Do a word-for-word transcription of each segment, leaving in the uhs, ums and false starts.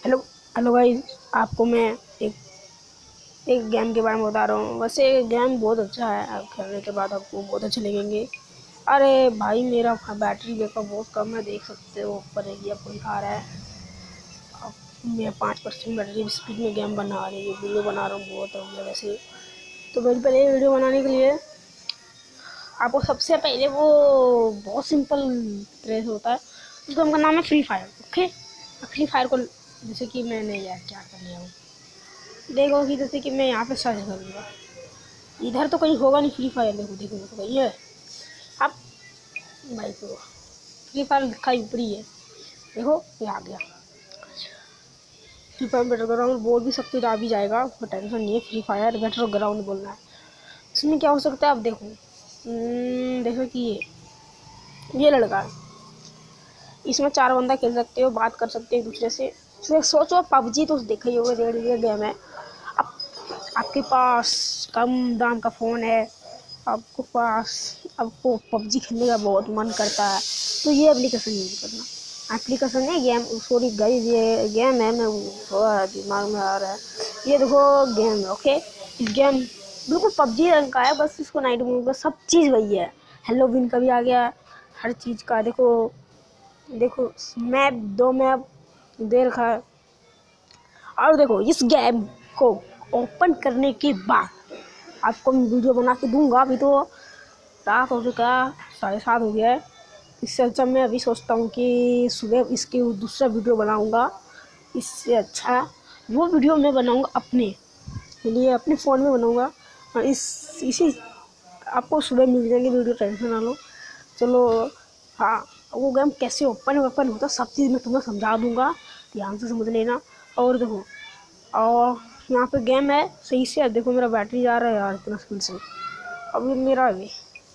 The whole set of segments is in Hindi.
हेलो हेलो गाइस, आपको मैं एक एक गेम के बारे में बता रहा हूँ। वैसे गेम बहुत अच्छा है, आप खेलने के बाद आपको बहुत अच्छे लगेंगे। अरे भाई, मेरा बैटरी बैकअप बहुत कम है, देख सकते हो ऊपर एक आपको दिखा रहा है। अब मैं पाँच परसेंट बैटरी स्पीड में गेम बना रही हूँ, वीडियो बना रहा हूँ, बहुत हो गया वैसे। तो मेरे पहले वीडियो बनाने के लिए आपको सबसे पहले वो बहुत सिंपल ट्रेस होता है, उस गेम का नाम है free fire. Okay, free fire को जैसे कि मैंने यार क्या कर लिया हूँ, देखो कि जैसे कि मैं यहाँ पे सर्च करूँगा, इधर तो कहीं होगा नहीं फ्री फायर। देखो देखो देखो भाई, ये अब भाई तो फ्री फायर लिखा ही ऊपर ही है, देखो ये आ गया। फ्री फायर बैटल ग्राउंड बोल भी सकते हो, आ भी जाएगा, कोई टेंशन नहीं है। फ्री फायर बैटल ग्राउंड बोलना है। इसमें क्या हो सकता है, आप देखो देखो कि ये ये लड़का है, इसमें चार बंदा खेल सकते हो, बात कर सकते हो एक दूसरे से। तो सोचो पबजी तो देखा ही होगा, रेड गेम है। अब आपके पास कम दाम का फ़ोन है, आपको पास आपको पबजी खेलने का बहुत मन करता है, तो ये एप्लीकेशन यूज करना। एप्लीकेशन है गेम, सॉरी गाइस, ये गेम है, मैं थोड़ा दिमाग में आ रहा है। ये देखो गेम है, ओके। इस गेम बिल्कुल पबजी रंग का है, बस इसको नाइट मोड का सब चीज़ वही है। हेलोविन का भी आ गया, हर चीज़ का। देखो देखो मैप, दो मैप दे रखा है। और देखो इस गेम को ओपन करने के बाद आपको मैं वीडियो बना के दूंगा। अभी तो रात हो चुका, साढ़े सात हो गया है। इससे अच्छा मैं अभी सोचता हूँ कि सुबह इसकी दूसरा वीडियो बनाऊंगा। इससे अच्छा वो वीडियो मैं बनाऊंगा अपने लिए, अपने फ़ोन में बनाऊंगा, और इस इसी आपको सुबह मिल जाएंगे वीडियो, टेंशन ना लो। चलो हाँ, वो गेम कैसे ओपन ओपन होता सब चीज़ मैं तुम्हें समझा दूंगा, ध्यान से समझ लेना। और देखो, और यहाँ पे गेम है सही से। देखो मेरा बैटरी जा रहा है यार इतना स्पीड से, अभी मेरा भी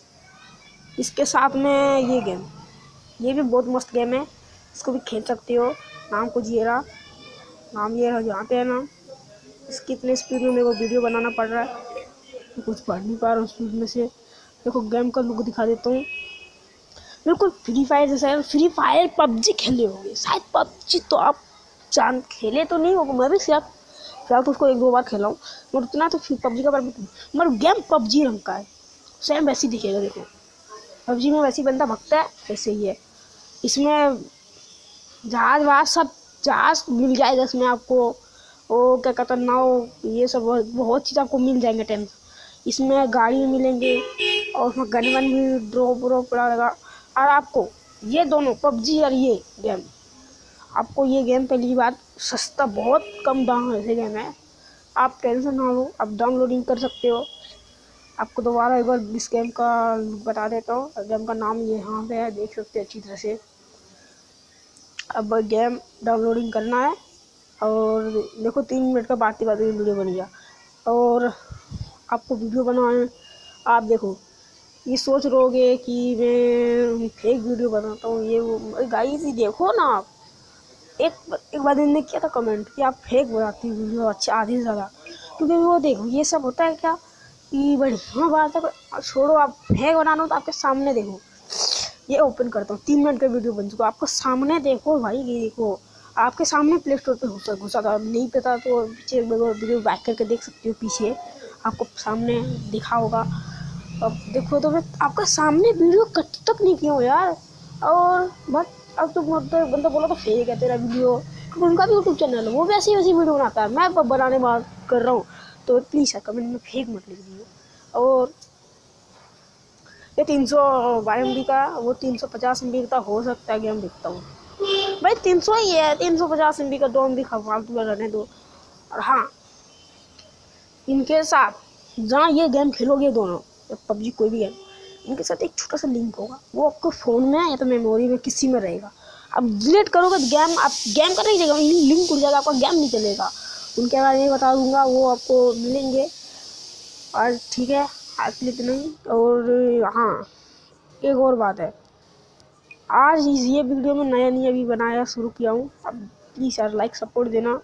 इसके साथ में ये गेम, ये भी बहुत मस्त गेम है, इसको भी खेल सकते हो। नाम को जिएरा, नाम ये है यहाँ पे है नाम। इसकी इतने स्पीड में मेरे को वीडियो बनाना पड़ रहा है, मैं कुछ पढ़ नहीं पा रहा हूँ स्पीड में से। देखो गेम का लुक दिखा देता हूँ, बिल्कुल फ्री फायर जैसा है। फ्री फायर पबजी खेले होंगे शायद, पबजी तो आप जान खेले तो नहीं होगा, मैं भी शायद फिलहाल तो उसको एक दो बार खेला हूँ, मगर उतना तो फिर पबजी का बारे में, मगर गेम पबजी रंग का है, सेम वैसे ही दिखेगा। देखो पबजी में वैसे ही बंदा भगता है, वैसे ही है इसमें। जहाज वहाज सब, जहाज मिल जाएगा इसमें आपको, वो क्या कहता है नाव, ये सब बहुत चीज़ आपको मिल जाएंगे टाइम। इसमें गाड़ी मिलेंगे, और उसमें गन वन भी ड्रॉप व्रॉप पड़ा रहेगा। और आपको ये दोनों पबजी और ये गेम, आपको ये गेम पहली बात सस्ता, बहुत कम दाम ऐसे गेम है, आप टेंशन ना लो, आप डाउनलोडिंग कर सकते हो। आपको दोबारा एक बार इस गेम का बता देता हूँ, गेम का नाम ये यहाँ पे है, देख सकते हैं अच्छी तरह से। अब गेम डाउनलोडिंग करना है, और देखो तीन मिनट का बात बात वीडियो बन गया। और आपको वीडियो बनाए, आप देखो ये सोच रहोगे कि मैं फेक वीडियो बनाता हूँ ये वो, गाइस ही देखो ना आप। एक एक बार ने किया था कमेंट कि आप फेक बनाती हैं वीडियो, अच्छा आधी से ज़्यादा, क्योंकि वो देखो ये सब होता है क्या कि बढ़िया बात है, छोड़ो आप फेक बनाना हो तो आपके सामने देखो। ये ओपन करता हूँ, तीन मिनट का वीडियो बन चुका, आपको सामने देखो भाई, ये देखो आपके सामने प्ले स्टोर पर घुसा घुसा था, नहीं पता तो पीछे वीडियो बैक करके देख सकते हो, पीछे आपको सामने दिखा होगा। अब देखो तो मैं आपका सामने वीडियो कट तक नहीं किया हूँ यार। और बट अब तो मतलब बंदा बोला तो फेक है तेरा वीडियो, क्योंकि उनका भी यूट्यूब चैनल है, वो भी ऐसी वैसी वीडियो बनाता है, मैं बनाने बात कर रहा हूँ। तो प्लीज़ यार कमेंट में फेक मत लिख दीजिए। और ये तीन सौ वाई एम बी का, वो तीन सौ पचास एम बी का हो सकता है गेम दिखता हूँ भाई, तीन सौ ही है, तीन सौ पचास एम बी का दो एम बी फालतू का रहने दो। और हाँ, इनके साथ जहाँ ये गेम खेलोगे दोनों, पबजी कोई भी गेम, इनके साथ एक छोटा सा लिंक होगा, वो आपको फ़ोन में या तो मेमोरी में किसी में रहेगा। अब डिलीट करोगे तो गेम, आप गेम का नहीं जाएगा, लिंक उड़ जाएगा, आपका गेम नहीं चलेगा। उनके बारे में बता दूंगा, वो आपको मिलेंगे। और ठीक है, आज के लिए इतना ही। और हाँ, एक और बात है, आज इस ये वीडियो में नया नया भी बनाया शुरू किया हूँ, अब प्लीज़ यार लाइक सपोर्ट देना।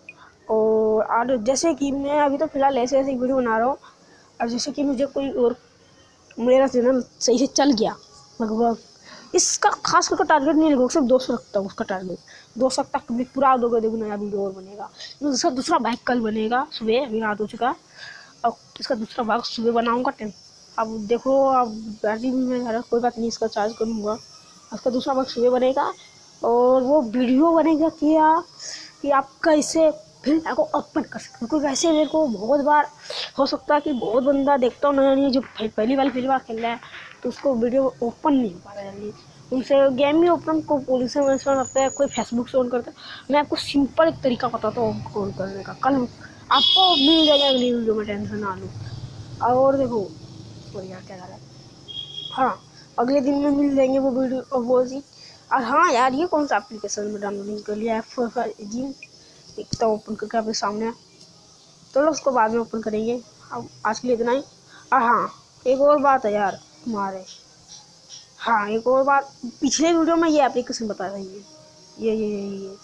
और और जैसे कि मैं अभी तो फ़िलहाल ऐसे ऐसे वीडियो बना रहा हूँ, और जैसे कि मुझे कोई और, मेरा चैनल सही से चल गया लगभग इसका खास करके टारगेट नहीं लगेगा, सिर्फ दो सौ रखता हूँ उसका टारगेट। दो सौ तक कभी पूरा दोगे, देखो नया वीडियो और बनेगा। दूसरा दूसरा भाग कल बनेगा सुबह, अभी रात हो चुका। और इसका दूसरा भाग सुबह बनाऊंगा टेन। अब देखो, अब बैटरी भी मैं कोई बात नहीं, इसका चार्ज करूँगा। उसका दूसरा भाग सुबह बनेगा और वो वीडियो बनेगा क्या कि आप कैसे फिल्म को ओपन कर सकते हो। क्योंकि वैसे मेरे को बहुत बार हो सकता है कि बहुत बंदा देखता हूँ नया नया जो पहली वाली फिल्म खेल रहा है, तो उसको वीडियो ओपन नहीं हो पा रहा है। उनसे गेम ही ओपन को पुलिस में करता है, कोई फेसबुक से ऑन करता है। मैं आपको सिंपल एक तरीका बताता हूँ ऑन करने का, कल आपको मिल जाएगा अगली वीडियो में, टेंशन ना लो। और देखो और यार क्या कर रहा है, हाँ अगले दिन में मिल जाएंगे वो वीडियो वो जी। और हाँ यार, ये कौन सा एप्लीकेशन में डाउनलोडिंग कर लिया है जी, दिखता ओपन करके आपके सामने। चलो उसको बाद में ओपन करेंगे, अब आज के लिए इतना ही। और हाँ एक और बात है यार तुम्हारे, हाँ एक और बात, पिछले वीडियो में ये एप्लीकेशन बता रही है, ये ये ये ये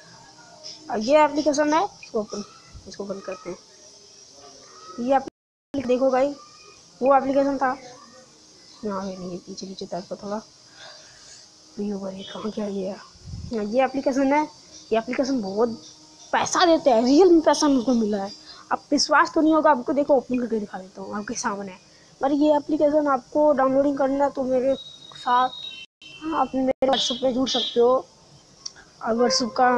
अब ये एप्लीकेशन है, इसको ओपन इसको बंद करते हैं। ये एप्लीकेशन देखो भाई, वो एप्लीकेशन था यहाँ पे नहीं है, पीछे पीछे टाइप का थोड़ा व्यू बने कहाँ क्या ये है। ये एप्लीकेशन है, ये एप्लीकेशन बहुत पैसा देते हैं, रियल में पैसा मुझको मिला है। अब विश्वास तो नहीं होगा आपको, देखो ओपन करके दिखा देता हूँ आपके सामने। पर ये एप्लीकेशन आपको डाउनलोडिंग करना तो मेरे साथ आप मेरे व्हाट्सएप पे जुड़ सकते हो। और व्हाट्सएप का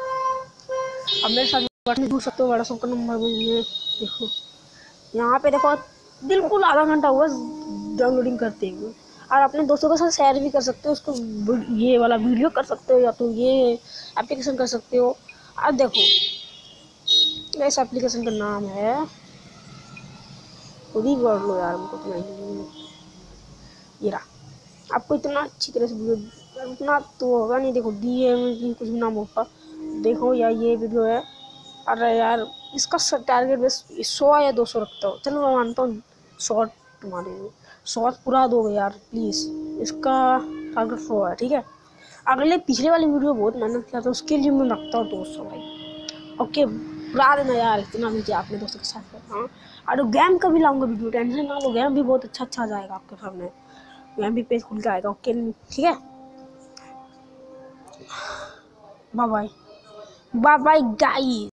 अब मेरे साथ व्हाट्सएप जुड़ सकते हो, व्हाट्सएप का नंबर मुझे देखो यहाँ पे, देखो बिल्कुल आधा घंटा हुआ डाउनलोडिंग करते हुए। और अपने दोस्तों के साथ शेयर भी कर सकते हो उसको, ये वाला वीडियो कर सकते हो या तो ये एप्लीकेशन कर सकते हो। और देखो इस एप्लीकेशन का नाम है, खुद ही कर लो यार, हमको तो नहीं ये रहा। आपको इतना अच्छी तरह से वीडियो इतना तो होगा नहीं, देखो डी एम की कुछ नाम होगा, देखो यार ये वीडियो है। अरे यार इसका टारगेट बस सौ या दो सौ रखता हो, चलो मैं मानता हूँ शॉर्ट तुम्हारे लिए, शॉर्ट पूरा दोगे यार प्लीज़। इसका टारगेट सौ है, ठीक है। अगले पिछले वाली वीडियो बहुत मेहनत किया था, उसके लिए मैं रखता हूँ दो सौ भाई। ओके बुरा देना यार, इतना नीचे अपने दोस्तों के साथ। हाँ और गेम का भी लाऊंगा वीडियो, टेंशन ना लो, गेम भी बहुत अच्छा अच्छा जाएगा आपके सामने, गेम भी पेज खुल के आएगा। ओके ठीक है, bye bye bye bye guys.